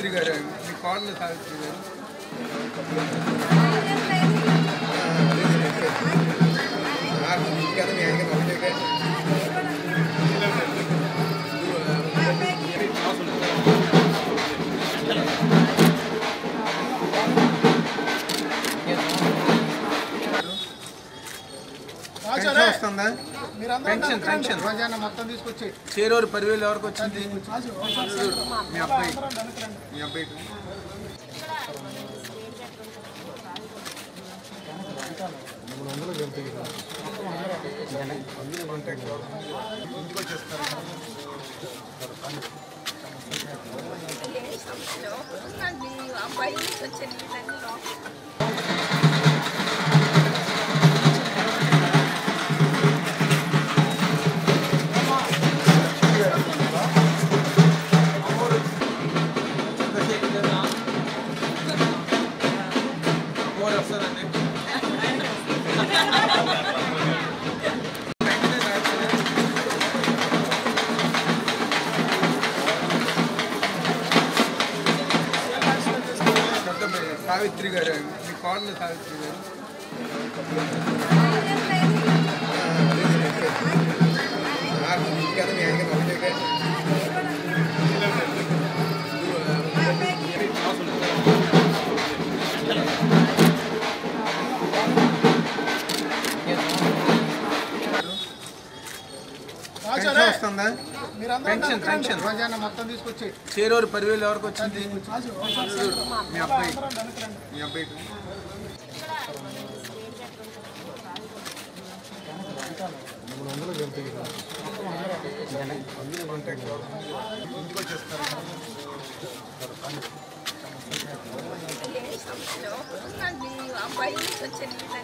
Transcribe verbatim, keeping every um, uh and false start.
సావిత్రి గారు మీ కాళ్ళు సావిత్రి గారు వస్తుందా పెన్షన్ పెన్షన్ మొత్తం తీసుకొచ్చి చేరూరు పదివేలు ఎవరికి వచ్చింది మీ అబ్బాయి మీ అబ్బాయికి ఇంటికి వచ్చేస్తారు అబ్బాయి సావిత్రి గారు మీ కాళ్ళు సావిత్రి గారు వస్తుందా పెన్షన్ పెన్షన్ మొత్తం తీసుకొచ్చి చేరూరు పదివేలు ఎవరికి వచ్చింది మీ అబ్బాయి మీ అబ్బాయికి ఇంటికి వచ్చేస్తారు అబ్బాయి